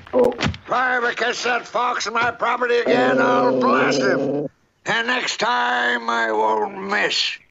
If I ever catch that fox on my property again, I'll blast him. And next time I won't miss.